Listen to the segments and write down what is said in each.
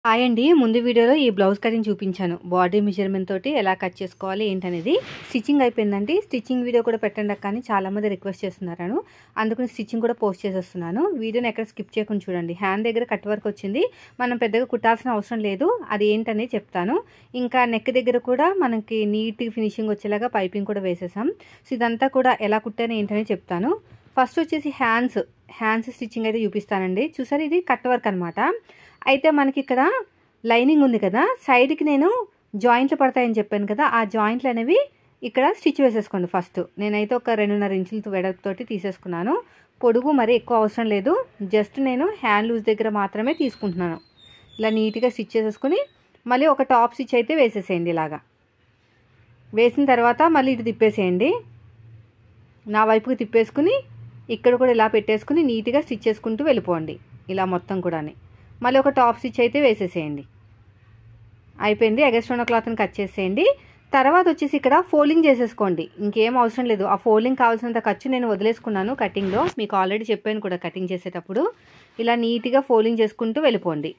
Hi అండి. ముందు వీడియోలో ఈ బ్లౌజ్ కటింగ్ చూపించాను. బాడీ మెజర్‌మెంట్ తోటి ఎలా కట్ చేసుకోవాలి ఏంటనేది. స్టిచ్చింగ్ అయిపోయిందండి. స్టిచ్చింగ్ వీడియో కూడా పెట్టండి అక్క అని చాలామంది రిక్వెస్ట్ చేస్తున్నారను. అందుకని స్టిచ్చింగ్ కూడా పోస్ట్ చేసేస్తున్నాను. వీడియోని ఎక్కడ స్కిప్ చేయకుండా చూడండి. హ్యాండ్ దగ్గర కట్ వర్క్ వచ్చింది. మనం పెద్దగా కుట్టాల్సిన అవసరం లేదు. అది ఏంటనేది చెప్తాను. ఇంకా నెక్ దగ్గర కూడా మనకి నీట్ ఫినిషింగ్ వచ్చేలాగా పైపింగ్ కూడా వేసేసాం. సో ఇదంతా కూడా ఎలా కుట్టాను ఏంటనేది చెప్తాను. ఫస్ట్ వచ్చేసి హ్యాండ్స్ స్టిచ్చింగ్ అయితే చూపిస్తానండి. చూసారు, ఇది కట్ వర్క్ అనమాట. అయితే మనకి ఇక్కడ లైనింగ్ ఉంది కదా, సైడ్కి నేను జాయింట్లు పడతాయని చెప్పాను కదా, ఆ జాయింట్లు అనేవి ఇక్కడ స్టిచ్ వేసేసుకోండి. ఫస్ట్ నేనైతే ఒక 2.5 ఇంచులతో వెడల్పుతోటి తీసేసుకున్నాను. పొడుగు మరి ఎక్కువ అవసరం లేదు. జస్ట్ నేను హ్యాండ్ లూజ్ దగ్గర మాత్రమే తీసుకుంటున్నాను. ఇలా నీట్గా స్టిచ్ చేసేసుకుని మళ్ళీ ఒక టాప్ స్టిచ్ అయితే వేసేసేయండి. ఇలాగా వేసిన తర్వాత మళ్ళీ ఇటు తిప్పేసేయండి. నా వైపుకి తిప్పేసుకుని ఇక్కడ కూడా ఇలా పెట్టేసుకుని నీట్గా స్టిచ్ చేసుకుంటూ వెళ్ళిపోండి. ఇలా మొత్తం కూడా మళ్ళీ ఒక టాప్ స్టిచ్ అయితే వేసేసేయండి. అయిపోయింది. ఎగస్ట్రా ఉన్న క్లాత్ని కట్ చేసేయండి. తర్వాత వచ్చేసి ఇక్కడ ఫోల్డింగ్ చేసేసుకోండి. ఇంకేం అవసరం లేదు. ఆ ఫోల్డింగ్ కావాల్సినంత ఖర్చు నేను వదిలేసుకున్నాను కటింగ్లో. మీకు ఆల్రెడీ చెప్పాను కూడా కటింగ్ చేసేటప్పుడు. ఇలా నీట్గా ఫోల్డింగ్ చేసుకుంటూ వెళ్ళిపోండి.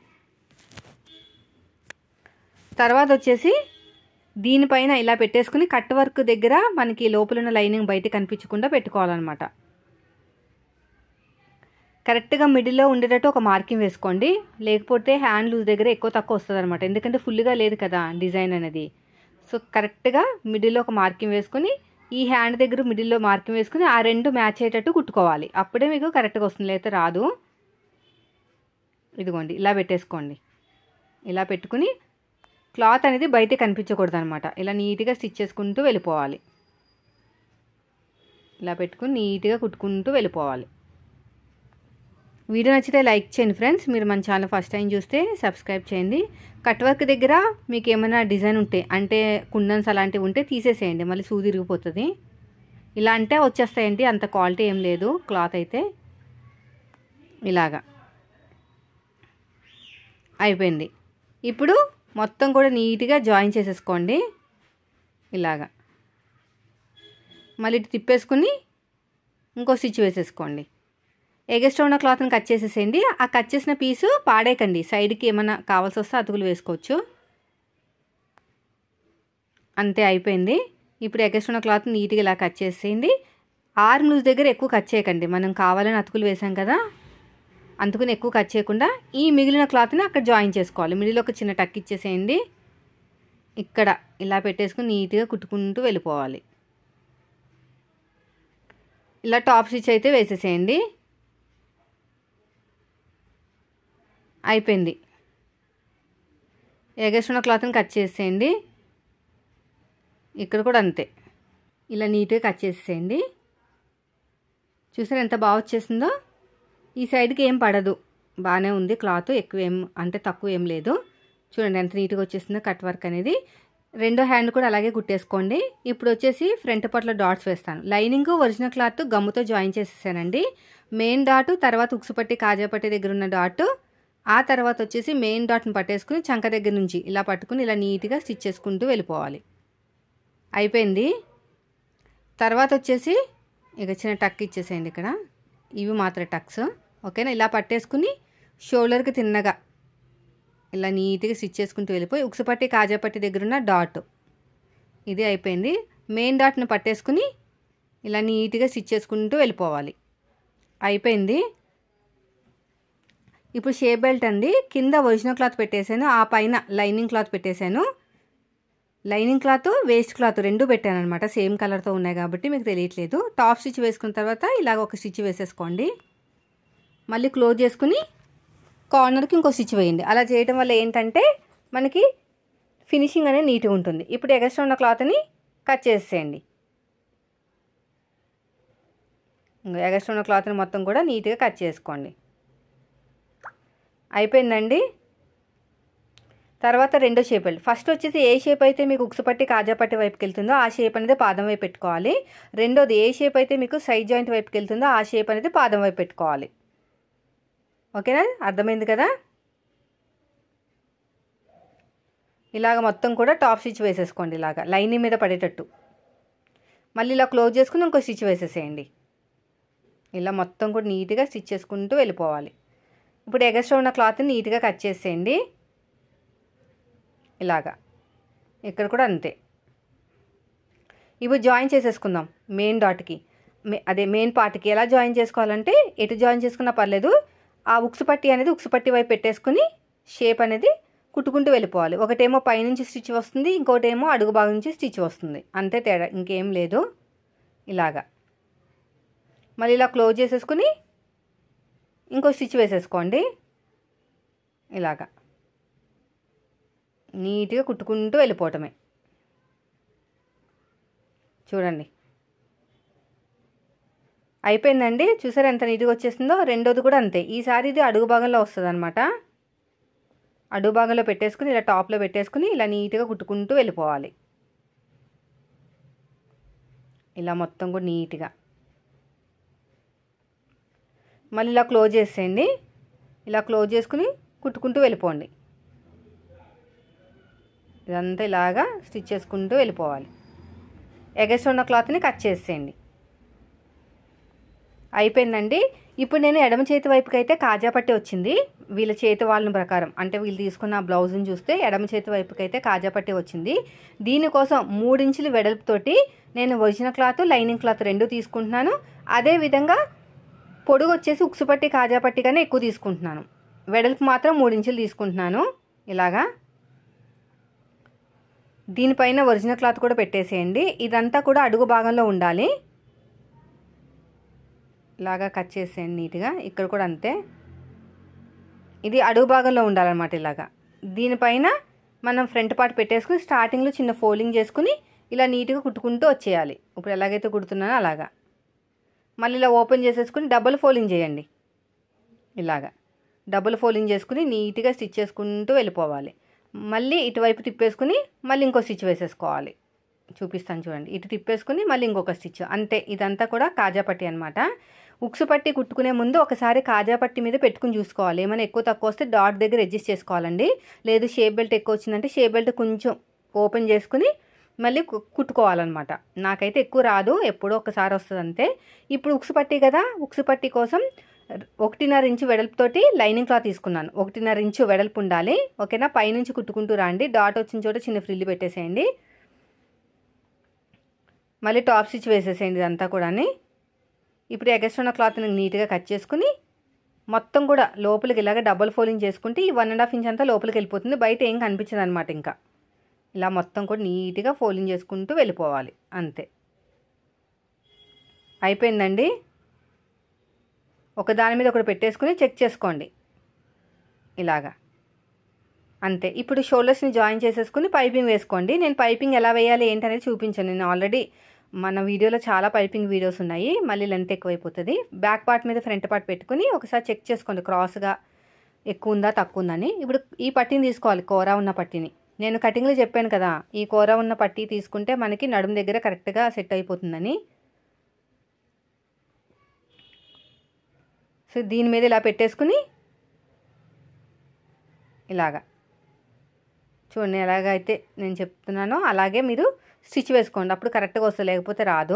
తర్వాత వచ్చేసి దీనిపైన ఇలా పెట్టేసుకుని కట్ వర్క్ దగ్గర మనకి లోపల ఉన్న లైనింగ్ బయట కనిపించకుండా పెట్టుకోవాలన్నమాట. కరెక్ట్గా మిడిల్లో ఉండేటట్టు ఒక మార్కింగ్ వేసుకోండి. లేకపోతే హ్యాండ్ లూజ్ దగ్గర ఎక్కువ తక్కువ వస్తుంది అనమాట. ఎందుకంటే ఫుల్గా లేదు కదా డిజైన్ అనేది. సో కరెక్ట్గా మిడిల్లో ఒక మార్కింగ్ వేసుకుని ఈ హ్యాండ్ దగ్గర మిడిల్లో మార్కింగ్ వేసుకుని ఆ రెండు మ్యాచ్ అయ్యేటట్టు కుట్టుకోవాలి. అప్పుడే మీకు కరెక్ట్గా వస్తుంది, లేకపోతే రాదు. ఇదిగోండి ఇలా పెట్టేసుకోండి. ఇలా పెట్టుకుని క్లాత్ అనేది బయట కనిపించకూడదు అనమాట. ఇలా నీట్గా స్టిచ్ చేసుకుంటూ వెళ్ళిపోవాలి. ఇలా పెట్టుకుని నీట్గా కుట్టుకుంటూ వెళ్ళిపోవాలి. వీడియో నచ్చితే లైక్ చేయండి ఫ్రెండ్స్. మీరు మన ఛానల్ ఫస్ట్ టైం చూస్తే సబ్స్క్రైబ్ చేయండి. కట్ వర్క్ దగ్గర మీకు ఏమైనా డిజైన్ ఉంటే, అంటే కుందన్స్ అలాంటివి ఉంటే తీసేసేయండి. మళ్ళీ సూది తిరిగిపోతుంది. ఇలా అంటే వచ్చేస్తాయండి, అంత క్వాలిటీ ఏం లేదు క్లాత్ అయితే. ఇలాగా అయిపోయింది. ఇప్పుడు మొత్తం కూడా నీట్గా జాయిన్ చేసేసుకోండి. ఇలాగా మళ్ళీ తిప్పేసుకుని ఇంకో స్టిచ్ వేసేసుకోండి. ఎగస్ట్రా ఉన్న క్లాత్ని కట్ చేసేసేయండి. ఆ కట్ చేసిన పీసు పాడేకండి. సైడ్కి ఏమైనా కావాల్సి వస్తే అతుకులు వేసుకోవచ్చు. అంతే, అయిపోయింది. ఇప్పుడు ఎగస్ట్రా ఉన్న క్లాత్ని నీట్గా ఇలా కట్ చేసేయండి. ఆర్మ్ లూజ్ దగ్గర ఎక్కువ కట్ చేయకండి. మనం కావాలని అతుకులు వేసాం కదా, అందుకని ఎక్కువ కట్ చేయకుండా ఈ మిగిలిన క్లాత్ని అక్కడ జాయిన్ చేసుకోవాలి. మిడిల్లో ఒక చిన్న టక్ ఇచ్చేసేయండి. ఇక్కడ ఇలా పెట్టేసుకుని నీట్గా కుట్టుకుంటూ వెళ్ళిపోవాలి. ఇలా టాప్ స్టిచ్ అయితే వేసేసేయండి. అయిపోయింది. ఎగస్ట్రా ఉన్న క్లాత్ని కట్ చేసేయండి. ఇక్కడ కూడా అంతే, ఇలా నీట్గా కట్ చేసేయండి. చూసారు ఎంత బాగా వచ్చేసిందో. ఈ సైడ్కి ఏం పడదు, బాగానే ఉంది క్లాత్. ఎక్కువ ఏం అంటే తక్కువ ఏం లేదు. చూడండి ఎంత నీట్గా వచ్చేసిందో కట్ వర్క్ అనేది. రెండో హ్యాండ్ కూడా అలాగే కుట్టేసుకోండి. ఇప్పుడు వచ్చేసి ఫ్రంట్ పట్ల డాట్స్ వేస్తాను. లైనింగ్ ఒరిజినల్ క్లాత్ గమ్ముతో జాయిన్ చేసేసానండి. మెయిన్ డాట్, తర్వాత ఉక్సుపట్టి కాజాపట్టి దగ్గర ఉన్న డాట్, ఆ తర్వాత వచ్చేసి మెయిన్ డాట్ని పట్టేసుకుని చంక దగ్గర నుంచి ఇలా పట్టుకుని ఇలా నీట్గా స్టిచ్ చేసుకుంటూ వెళ్ళిపోవాలి. అయిపోయింది. తర్వాత వచ్చేసి ఇక చిన్న టక్ ఇచ్చేసేయండి. ఇక్కడ ఇవి మాత్రం టక్స్, ఓకేనా. ఇలా పట్టేసుకుని షోల్డర్కి తిన్నగా ఇలా నీట్గా స్టిచ్ చేసుకుంటూ వెళ్ళిపోయి ఉక్సుపట్టి కాజాపట్టి దగ్గర ఉన్న డాట్ ఇది అయిపోయింది. మెయిన్ డాట్ని పట్టేసుకుని ఇలా నీట్గా స్టిచ్ చేసుకుంటూ వెళ్ళిపోవాలి. అయిపోయింది. ఇప్పుడు షేప్ బెల్ట్ అండి. కింద ఒరిజినల్ క్లాత్ పెట్టేశాను, ఆ పైన లైనింగ్ క్లాత్ పెట్టేశాను. లైనింగ్ క్లాత్ వేస్ట్ క్లాత్ రెండు పెట్టాను అనమాట. సేమ్ కలర్తో ఉన్నాయి కాబట్టి మీకు తెలియట్లేదు. టాప్ స్టిచ్ వేసుకున్న తర్వాత ఇలాగ ఒక స్టిచ్ వేసేసుకోండి. మళ్ళీ క్లోజ్ చేసుకుని కార్నర్కి ఇంకో స్టిచ్ వేయండి. అలా చేయడం వల్ల ఏంటంటే మనకి ఫినిషింగ్ అనేది నీట్గా ఉంటుంది. ఇప్పుడు ఎగస్ట్రా ఉన్న క్లాత్ని కట్ చేసేయండి. ఎగస్ట్రా ఉన్న క్లాత్ని మొత్తం కూడా నీట్గా కట్ చేసుకోండి. అయిపోయిందండి. తర్వాత రెండో షేప్ బెల్ట్. ఫస్ట్ వచ్చేసి ఏ షేప్ అయితే మీకు ఉక్సుపట్టి కాజాపట్టి వైపుకి వెళ్తుందో ఆ షేప్ అనేది పాదం వైపు పెట్టుకోవాలి. రెండోది ఏ షేప్ అయితే మీకు సైడ్ జాయింట్ వైపుకి వెళ్తుందో ఆ షేప్ అనేది పాదం వైపు పెట్టుకోవాలి. ఓకేనా, అర్థమైంది కదా. ఇలాగ మొత్తం కూడా టాప్ స్టిచ్ వేసేసుకోండి. ఇలాగా లైనింగ్ మీద పడేటట్టు. మళ్ళీ ఇలా క్లోజ్ చేసుకుని ఇంకో స్టిచ్ వేసేసేయండి. ఇలా మొత్తం కూడా నీట్గా స్టిచ్ చేసుకుంటూ వెళ్ళిపోవాలి. ఇప్పుడు ఎగస్ట్రా ఉన్న క్లాత్ని నీట్గా కట్ చేసేయండి. ఇలాగా ఇక్కడ కూడా అంతే. ఇప్పుడు జాయిన్ చేసేసుకుందాం మెయిన్ డాట్కి, అదే మెయిన్ పార్ట్కి. ఎలా జాయిన్ చేసుకోవాలంటే ఎటు జాయిన్ చేసుకున్నా పర్లేదు, ఆ ఉక్సు పట్టి అనేది ఉక్సు పట్టి వైపు పెట్టేసుకుని షేప్ అనేది కుట్టుకుంటూ వెళ్ళిపోవాలి. ఒకటేమో పైనుంచి స్టిచ్ వస్తుంది, ఇంకోటేమో అడుగు భాగం నుంచి స్టిచ్ వస్తుంది, అంతే తేడా, ఇంకేం లేదు. ఇలాగా మళ్ళీ ఇలా క్లోజ్ చేసేసుకుని ఇంకో స్టిచ్ వేసేసుకోండి. ఇలాగా నీట్గా కుట్టుకుంటూ వెళ్ళిపోవటమే. చూడండి అయిపోయిందండి. చూసారా ఎంత నీట్గా వచ్చేసిందో. రెండోది కూడా అంతే. ఈసారి ఇది అడుగు భాగంలో వస్తుంది అనమాట. అడుగు భాగంలో పెట్టేసుకుని ఇలా టాప్లో పెట్టేసుకుని ఇలా నీట్గా కుట్టుకుంటూ వెళ్ళిపోవాలి. ఇలా మొత్తం కూడా నీట్గా మళ్ళీ ఇలా క్లోజ్ చేసేయండి. ఇలా క్లోజ్ చేసుకుని కుట్టుకుంటూ వెళ్ళిపోండి. ఇదంతా ఇలాగా స్టిచ్ చేసుకుంటూ వెళ్ళిపోవాలి. ఎగస్ట్ ఉన్న క్లాత్ని కట్ చేసేయండి. అయిపోయిందండి. ఇప్పుడు నేను ఎడమ చేతి వైపుకి అయితే కాజా పట్టి వచ్చింది. వీళ్ళ చేతి వాళ్ళ ప్రకారం, అంటే వీళ్ళు తీసుకున్న బ్లౌజ్ని చూస్తే ఎడమ చేతి వైపుకి అయితే కాజా పట్టి వచ్చింది. దీనికోసం 3 ఇంచుల వెడల్పుతోటి నేను ఒరిజినల్ క్లాత్, లైనింగ్ క్లాత్ రెండు తీసుకుంటున్నాను. అదేవిధంగా పొడుగు వచ్చేసి ఉక్సు పట్టి కాజా పట్టి కన్నా ఎక్కువ తీసుకుంటున్నాను. వెడల్పు మాత్రం 3 ఇంచులు తీసుకుంటున్నాను. ఇలాగా దీనిపైన ఒరిజినల్ క్లాత్ కూడా పెట్టేసేయండి. ఇదంతా కూడా అడుగు భాగంలో ఉండాలి. ఇలాగా కట్ చేసేయండి నీట్గా. ఇక్కడ కూడా అంతే, ఇది అడుగు భాగంలో ఉండాలన్నమాట. ఇలాగా దీనిపైన మనం ఫ్రంట్ పార్ట్ పెట్టేసుకుని స్టార్టింగ్లో చిన్న ఫోల్డింగ్ చేసుకుని ఇలా నీట్గా కుట్టుకుంటూ వచ్చేయాలి. ఇప్పుడు ఎలాగైతే కుడుతున్నానో అలాగా. మళ్ళీ ఇలా ఓపెన్ చేసేసుకుని డబుల్ ఫోల్డింగ్ చేయండి. ఇలాగా డబుల్ ఫోల్డింగ్ చేసుకుని నీట్గా స్టిచ్ చేసుకుంటూ వెళ్ళిపోవాలి. మళ్ళీ ఇటువైపు తిప్పేసుకుని మళ్ళీ ఇంకో స్టిచ్ వేసేసుకోవాలి. చూపిస్తాను చూడండి. ఇటు తిప్పేసుకుని మళ్ళీ ఇంకొక స్టిచ్, అంతే. ఇదంతా కూడా కాజా పట్టి అనమాట. ఉక్సు పట్టి కుట్టుకునే ముందు ఒకసారి కాజా పట్టి మీద పెట్టుకుని చూసుకోవాలి. ఏమైనా ఎక్కువ తక్కువ వస్తే డాట్ దగ్గర అడ్జస్ట్ చేసుకోవాలండి. లేదు షేప్ బెల్ట్ ఎక్కువ వచ్చిందంటే షేప్ బెల్ట్ కొంచెం ఓపెన్ చేసుకుని మళ్ళీ కుట్టుకోవాలన్నమాట. నాకైతే ఎక్కువ రాదు, ఎప్పుడో ఒకసారి వస్తుంది అంతే. ఇప్పుడు ఉక్సు పట్టి కదా, ఉక్సు పట్టి కోసం 1.5 ఇంచు వెడల్పుతోటి లైనింగ్ క్లాత్ తీసుకున్నాను. 1.5 ఇంచు వెడల్పు ఉండాలి, ఓకేనా. పైనుంచి కుట్టుకుంటూ రండి. డాట్ వచ్చిన చోట చిన్న ఫ్రిల్లు పెట్టేసేయండి. మళ్ళీ టాప్ స్టిచ్ వేసేసేయండి ఇదంతా కూడా. ఇప్పుడు ఎగస్ట్ ఉన్న క్లాత్ని నీట్గా కట్ చేసుకుని మొత్తం కూడా లోపలికి ఇలాగ డబుల్ ఫోల్డింగ్ చేసుకుంటే ఈ 1.5 ఇంచ్ అంతా లోపలికి వెళ్ళిపోతుంది. బయట ఏం కనిపించదు అనమాట. ఇంకా ఇలా మొత్తం కూడా నీట్గా ఫోల్డింగ్ చేసుకుంటూ వెళ్ళిపోవాలి, అంతే. అయిపోయిందండి. ఒక దాని మీద ఒకటి పెట్టేసుకుని చెక్ చేసుకోండి ఇలాగా, అంతే. ఇప్పుడు షోల్డర్స్ని జాయిన్ చేసేసుకుని పైపింగ్ వేసుకోండి. నేను పైపింగ్ ఎలా వేయాలి ఏంటనేది చూపించాను. నేను ఆల్రెడీ మన వీడియోలో చాలా పైపింగ్ వీడియోస్ ఉన్నాయి. మళ్ళీ లెంత్ ఎక్కువైపోతుంది. బ్యాక్ పార్ట్ మీద ఫ్రంట్ పార్ట్ పెట్టుకుని ఒకసారి చెక్ చేసుకోండి క్రాస్గా ఎక్కువ ఉందా తక్కువ ఉందని. ఇప్పుడు ఈ పట్టీని తీసుకోవాలి, కూర ఉన్న పట్టీని. నేను కటింగ్లో చెప్పాను కదా, ఈ కూర ఉన్న పట్టీ తీసుకుంటే మనకి నడుము దగ్గర కరెక్ట్గా సెట్ అయిపోతుందని. సో దీని మీద ఇలా పెట్టేసుకుని ఇలాగా చూడండి, ఎలాగైతే నేను చెప్తున్నానో అలాగే మీరు స్టిచ్ వేసుకోండి. అప్పుడు కరెక్ట్గా వస్తుంది, లేకపోతే రాదు.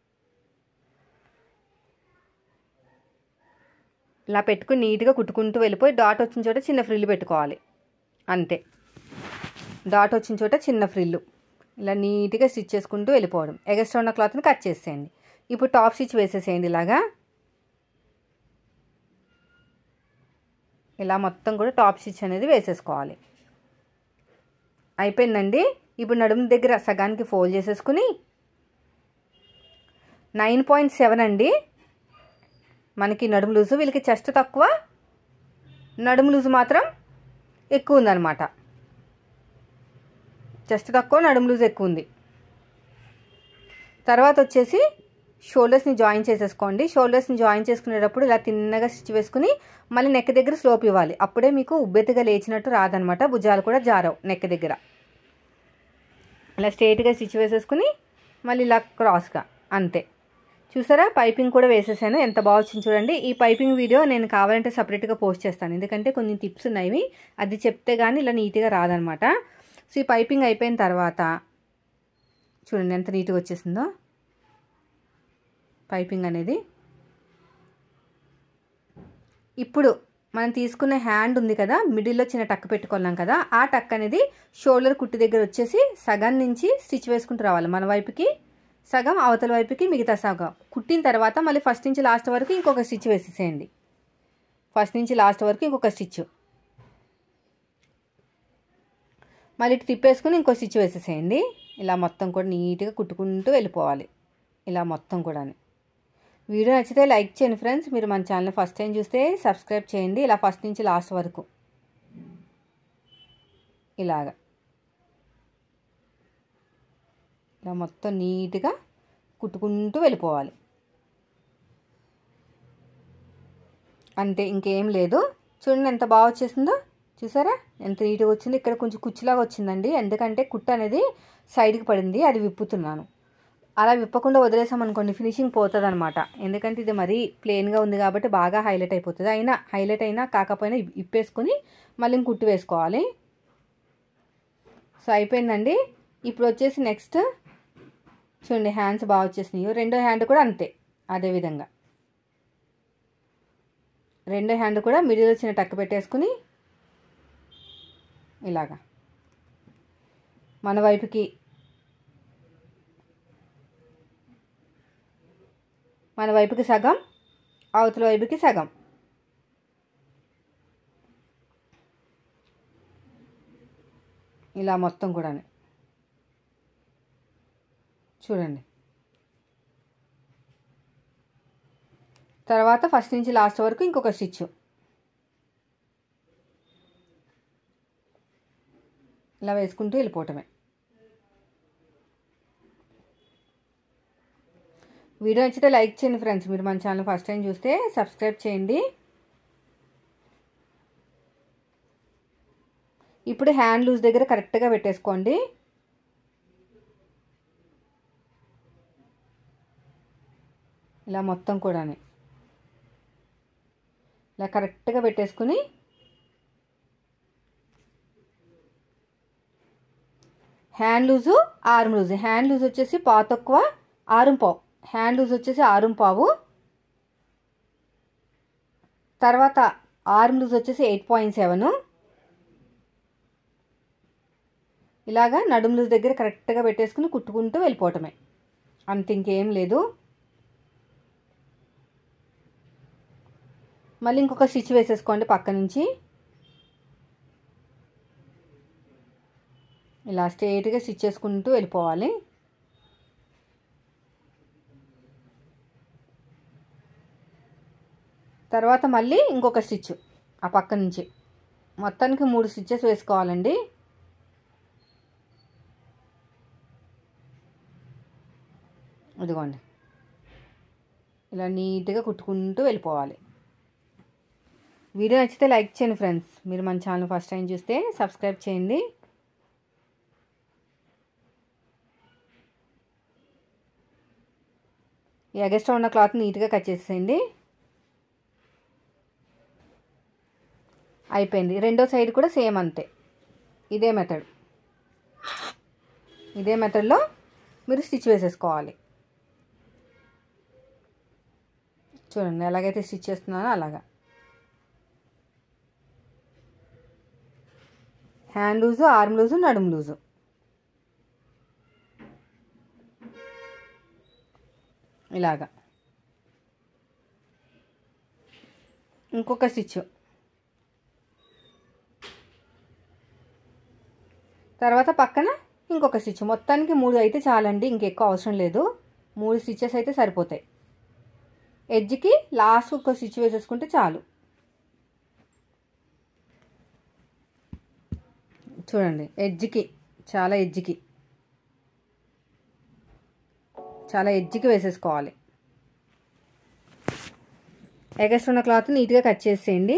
ఇలా పెట్టుకుని నీట్గా కుట్టుకుంటూ వెళ్ళిపోయి డాట్ వచ్చిన చోట చిన్న ఫ్రిల్లు పెట్టుకోవాలి, అంతే. డాట్ వచ్చిన చోట చిన్న ఫ్రిల్లు ఇలా నీట్గా స్టిచ్ చేసుకుంటూ వెళ్ళిపోవడం. ఎగస్ట్రా ఉన్న క్లాత్ని కట్ చేసేయండి. ఇప్పుడు టాప్ స్టిచ్ వేసేసేయండి ఇలాగా. ఇలా మొత్తం కూడా టాప్ స్టిచ్ అనేది వేసేసుకోవాలి. అయిపోయిందండి. ఇప్పుడు నడుము దగ్గర సగానికి ఫోల్డ్ చేసేసుకుని 9.7 అండి మనకి నడుము లూజు. వీళ్ళకి చెస్ట్ తక్కువ, నడుము లూజు మాత్రం ఎక్కువ ఉందన్నమాట. చెస్ట్ తక్కువ, నడుము లూజు ఎక్కువ ఉంది. తర్వాత వచ్చేసి షోల్డర్స్ని జాయిన్ చేసేసుకోండి. షోల్డర్స్ని జాయిన్ చేసుకునేటప్పుడు ఇలా తిన్నగా స్టిచ్ వేసుకుని మళ్ళీ నెక్ దగ్గర స్లోప్ ఇవ్వాలి. అప్పుడే మీకు ఉబ్బెత్తుగా లేచినట్టు రాదనమాట. భుజాలు కూడా జారవు నెక్ దగ్గర. ఇలా స్ట్రైట్గా స్టిచ్ వేసేసుకుని మళ్ళీ ఇలా క్రాస్గా, అంతే. చూసారా పైపింగ్ కూడా వేసేసాను, ఎంత బాగా వచ్చింది చూడండి. ఈ పైపింగ్ వీడియో నేను కావాలంటే సపరేట్గా పోస్ట్ చేస్తాను, ఎందుకంటే కొన్ని టిప్స్ ఉన్నాయి, అది చెప్తే కానీ ఇలా నీట్గా రాదనమాట. సో ఈ పైపింగ్ అయిపోయిన తర్వాత చూడండి ఎంత నీట్గా వచ్చేసిందో పైపింగ్ అనేది. ఇప్పుడు మనం తీసుకున్న హ్యాండ్ ఉంది కదా, మిడిల్లో చిన్న టక్ పెట్టుకున్నాం కదా, ఆ టక్ అనేది షోల్డర్ కుట్టు దగ్గర వచ్చేసి సగం నుంచి స్టిచ్ వేసుకుంటూ రావాలి. మన వైపుకి సగం, అవతల వైపుకి మిగతా సగం. కుట్టిన తర్వాత మళ్ళీ ఫస్ట్ నుంచి లాస్ట్ వరకు ఇంకొక స్టిచ్ వేసేసేయండి. ఫస్ట్ నుంచి లాస్ట్ వరకు ఇంకొక స్టిచ్, మళ్ళీ తిప్పేసుకుని ఇంకో స్టిచ్ వేసేసేయండి. ఇలా మొత్తం కూడా నీట్గా కుట్టుకుంటూ వెళ్ళిపోవాలి. ఇలా మొత్తం కూడా. వీడియో నచ్చితే లైక్ చేయండి ఫ్రెండ్స్. మీరు మన ఛానల్ ఫస్ట్ టైం చూస్తే సబ్స్క్రైబ్ చేయండి. ఇలా ఫస్ట్ నుంచి లాస్ట్ వరకు ఇలాగా ఇలా మొత్తం నీట్గా కుట్టుకుంటూ వెళ్ళిపోవాలి. అంతే, ఇంకేం లేదు. చూడండి ఎంత బాగా వచ్చేసిందో, చూసారా ఎంత నీట్గా వచ్చింది. ఇక్కడ కొంచెం కుచ్చులాగా వచ్చిందండి, ఎందుకంటే కుట్టు అనేది సైడ్కి పడింది, అది విప్పుతున్నాను. అలా విప్పకుండా వదిలేసామనుకోండి ఫినిషింగ్ పోతుంది అనమాట. ఎందుకంటే ఇది మరీ ప్లెయిన్గా ఉంది కాబట్టి బాగా హైలైట్ అయిపోతుంది. హైలైట్ అయినా కాకపోయినా ఇప్పేసుకొని మళ్ళీ కుట్టు వేసుకోవాలి. సో అయిపోయిందండి. ఇప్పుడు వచ్చేసి నెక్స్ట్ చూడండి హ్యాండ్స్ బాగా వచ్చేసినాయి. రెండో హ్యాండ్ కూడా అంతే, అదేవిధంగా రెండో హ్యాండ్ కూడా మిడిల్ చిన్న టక్ పెట్టేసుకుని ఇలాగా మన వైపుకి సగం, అవతల వైపుకి సగం. ఇలా మొత్తం కూడా చూడండి. తర్వాత ఫస్ట్ నుంచి లాస్ట్ వరకు ఇంకొక స్టిచ్ ఇలా వేసుకుంటూ వెళ్ళిపోవటమే. వీడియో నచ్చితే లైక్ చేయండి ఫ్రెండ్స్. మీరు మన ఛానల్ ఫస్ట్ టైం చూస్తే సబ్స్క్రైబ్ చేయండి. ఇప్పుడు హ్యాండ్ లూజ్ దగ్గర కరెక్ట్గా పెట్టేసుకోండి. ఇలా మొత్తం కూడా ఇలా కరెక్ట్గా పెట్టేసుకుని hand loose, arm loose. Hand loose వచ్చేసి పావు తక్కువ, ఆరుం పావు. హ్యాండ్ లూజ్ వచ్చేసి ఆరుం పావు. తర్వాత ఆర్మ్ లూజ్ వచ్చేసి 8.7. ఇలాగా నడుము లూజ్ దగ్గర కరెక్ట్గా పెట్టేసుకుని కుట్టుకుంటూ వెళ్ళిపోవటమే, అంత ఇంకేం లేదు. మళ్ళీ ఇంకొక స్టిచ్ వేసేసుకోండి పక్క నుంచి. ఇలా స్ట్రైట్గా స్టిచ్ చేసుకుంటూ వెళ్ళిపోవాలి. తర్వాత మళ్ళీ ఇంకొక స్టిచ్ ఆ పక్క నుంచి. మొత్తానికి 3 స్టిచ్చెస్ వేసుకోవాలండి. ఇదిగోండి ఇలా నీట్గా కుట్టుకుంటూ వెళ్ళిపోవాలి. వీడియో నచ్చితే లైక్ చేయండి ఫ్రెండ్స్. మీరు మన ఛానల్ ఫస్ట్ టైం చూస్తే సబ్స్క్రైబ్ చేయండి. ఈ ఎగస్ట్రా ఉన్న క్లాత్ నీట్గా కట్ చేసేయండి. అయిపోయింది. రెండో సైడ్ కూడా సేమ్ అంతే, ఇదే మెథడ్లో మీరు స్టిచ్ వేసేసుకోవాలి. చూడండి ఎలాగైతే స్టిచ్ చేస్తున్నానో అలాగా. హ్యాండ్ లూజు, ఆర్మ్ లూజు, నడుము లూజు. ఇలాగా ఇంకొక స్టిచ్. తర్వాత పక్కన ఇంకొక స్టిచ్. మొత్తానికి 3 అయితే చాలండి, ఇంకెక్కువ అవసరం లేదు. 3 స్టిచ్చెస్ అయితే సరిపోతాయి. ఎడ్జ్కి లాస్ట్ ఒక స్టిచ్ వేసేసుకుంటే చాలు. చూడండి ఎడ్జ్కి చాలా ఎడ్జ్కి వేసేసుకోవాలి. ఎగస్ట్రా ఉన్న క్లాత్ నీట్గా కట్ చేసేయండి.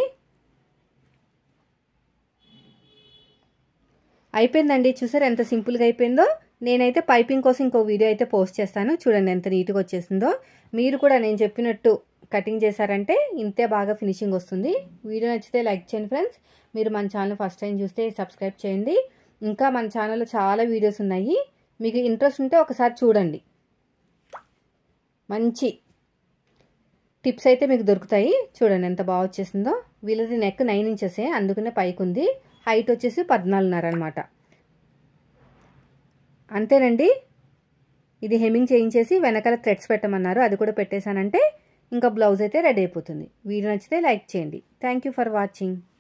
అయిపోయిందండి. చూసారు ఎంత సింపుల్గా అయిపోయిందో. నేనైతే పైపింగ్ కోసం ఇంకో వీడియో అయితే పోస్ట్ చేస్తాను. చూడండి ఎంత నీట్గా వచ్చేసిందో. మీరు కూడా నేను చెప్పినట్టు కటింగ్ చేశారంటే ఇంతే బాగా ఫినిషింగ్ వస్తుంది. వీడియో నచ్చితే లైక్ చేయండి ఫ్రెండ్స్. మీరు మన ఛానల్ ఫస్ట్ టైం చూస్తే సబ్స్క్రైబ్ చేయండి. ఇంకా మన ఛానల్లో చాలా వీడియోస్ ఉన్నాయి, మీకు ఇంట్రెస్ట్ ఉంటే ఒకసారి చూడండి. మంచి టిప్స్ అయితే మీకు దొరుకుతాయి. చూడండి ఎంత బాగా వచ్చేసిందో. వీళ్ళది నెక్ 9 ఇంచెసే, అందుకనే పైకి ఉంది. హైట్ వచ్చేసి 14.5 అనమాట. అంతేనండి. ఇది హెమ్మింగ్ చేయించేసి వెనకాల థ్రెడ్స్ పెట్టమన్నారు, అది కూడా పెట్టేశానంటే ఇంకా బ్లౌజ్ అయితే రెడీ అయిపోతుంది. వీడియో నచ్చితే లైక్ చేయండి. Thank you for watching.